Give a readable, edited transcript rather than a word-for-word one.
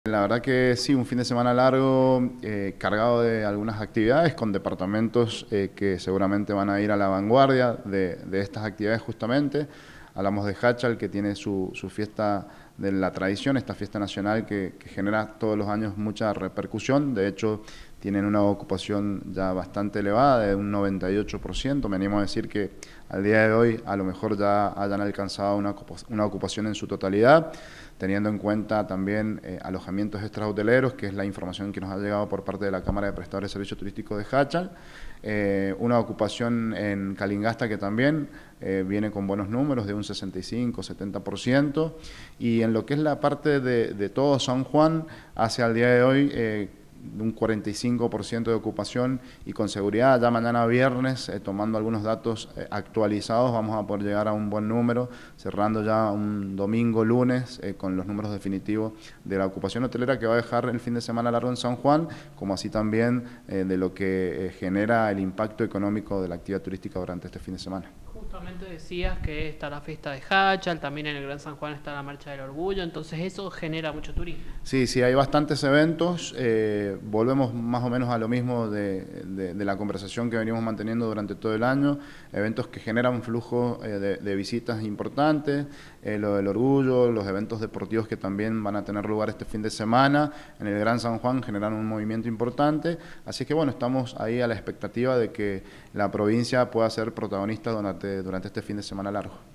La verdad que sí, un fin de semana largo, cargado de algunas actividades, con departamentos que seguramente van a ir a la vanguardia de estas actividades justamente. Hablamos de Hachal, que tiene su fiesta de la tradición, esta fiesta nacional que genera todos los años mucha repercusión. De hecho, tienen una ocupación ya bastante elevada, de un 98%. Me animo a decir que al día de hoy a lo mejor ya hayan alcanzado una ocupación en su totalidad, teniendo en cuenta también alojamientos extrahoteleros, que es la información que nos ha llegado por parte de la Cámara de Prestadores de Servicios Turísticos de Hachal. Una ocupación en Calingasta que también viene con buenos números, de un 65-70%, y en lo que es la parte de todo San Juan, hacia el día de hoy un 45% de ocupación, y con seguridad ya mañana viernes, tomando algunos datos actualizados, vamos a poder llegar a un buen número, cerrando ya un domingo, lunes, con los números definitivos de la ocupación hotelera que va a dejar el fin de semana largo en San Juan, como así también de lo que genera el impacto económico de la actividad turística durante este fin de semana. Justamente decías que está la fiesta de Hachal, también en el Gran San Juan está la Marcha del Orgullo, entonces eso genera mucho turismo. Sí, sí, hay bastantes eventos. Volvemos más o menos a lo mismo de la conversación que venimos manteniendo durante todo el año. Eventos que generan un flujo de visitas importantes, lo del Orgullo, los eventos deportivos que también van a tener lugar este fin de semana en el Gran San Juan generan un movimiento importante. Así que bueno, estamos ahí a la expectativa de que la provincia pueda ser protagonista durante este fin de semana largo.